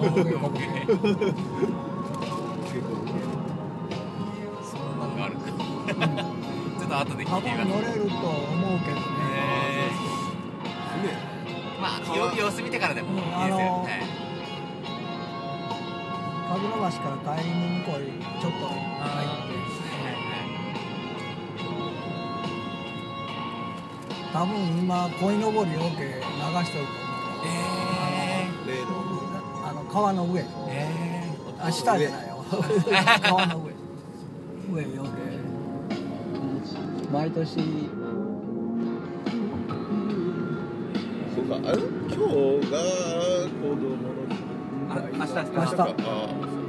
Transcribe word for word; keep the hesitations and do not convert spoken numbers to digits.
オッケーオッケー結構そんなのがあるんだちょっと後で聞多いてみます分乗れると思うけどね。 まあよ様子見てからでもいいですよ、 あのはい神楽橋から帰りに向こうにちょっと入って多分今鯉のぼりをけ流しとると思う。 え例のあの川の上、 ー、えあ下じゃないよ川の上上よけ毎年そうか、あれ今日が子供の日。 ー、あ明日明日明日ああ